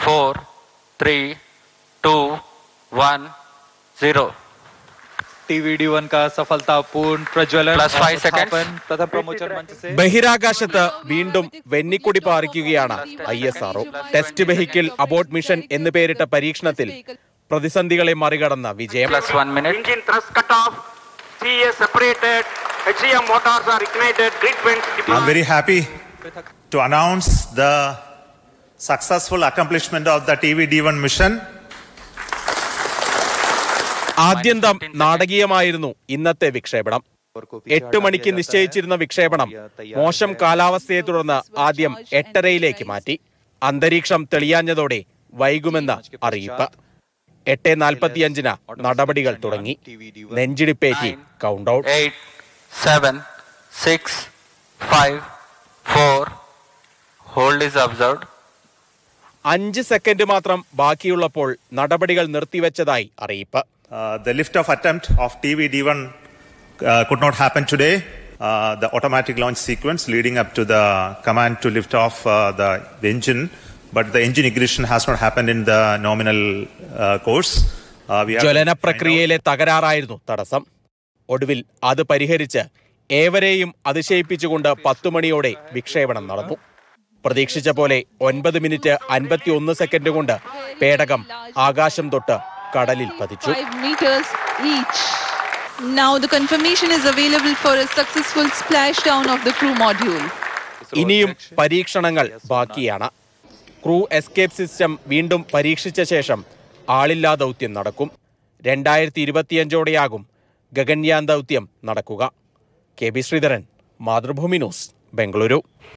4, 3, 2, 1, 0. TVD1 का सफलतापूर्ण प्रज्वलन +5 seconds. प्रथम प्रमोचन मंच से ബഹിരാകാശത്ത് വീണ്ടും വെന്നിക്കൊടി പാറിക്കുകയാണ് ISRO. Test vehicle abort mission എന്ന് പേരിട്ട പരീക്ഷണത്തിൽ പ്രതിസന്ധികളെ മറികടന്ന വിജയം. +1 minute. Engine thrust cut off. CA separated. HCM motors are ignited. Grid vents. I'm very happy to announce the successful accomplishment of the TVD1 mission. ആദ്യന്തം നാടകീയമായിരുന്നു ഇന്നത്തെ വിക്ഷേപണം. 8 മണിക്ക് നിശ്ചയിച്ചിരുന്ന വിക്ഷേപണം മോശം കാലാവസ്ഥയെ തുടർന്ന് ആദ്യം 8:30 മാറ്റി. അന്തരീക്ഷം തെളിയാഞ്ഞതോടെ വൈകുമെന്ന അറിയിപ്പ്. 8:45 നടപടികൾ തുടങ്ങി. നെഞ്ചിടിപ്പേറ്റി count out. 8, 7, 6, 5, 4. Hold is observed. 5 second മാത്രം ബാക്കിയുള്ളപ്പോൾ നടപടികൾ നിർത്തിവെച്ചതായി അറിയിപ്പ്. The lift-off attempt of TVD1 could not happen today. The automatic launch sequence leading up to the command to lift off the engine, but the engine ignition has not happened in the nominal course. ജ്വലന പ്രക്രിയയിലെ തകരാറായിരുന്നു തടസ്സം. ഒടുവിൽ അത് പരിഹരിച്ച് ഏവരെയും അതിശയിപ്പിച്ചുകൊണ്ട് 10 മണിയോടെ വിക്ഷേപണം നടന്നു. പ്രതീക്ഷിച്ച പോലെ 9 മിനിറ്റ് 51 സെക്കൻഡ് കൊണ്ട് പേടകം ആകാശം തൊട്ട് കടലിൽ പതിച്ചു. 5 meters each. Now the confirmation is available for a successful splashdown of the crew module. ഇനിയും പരീക്ഷണങ്ങൾ ബാക്കിയാണ്. ക്രൂ എസ്കേപ്പ് സിസ്റ്റം വീണ്ടും പരീക്ഷിച്ച ശേഷം ആളില്ലാ ദൗത്യം നടക്കും. 2025ഓടെയാകും ഗഗൻയാൻ ദൗത്യം നടക്കുക. KB Sreedharan, Mathrubhumi news, Bengaluru.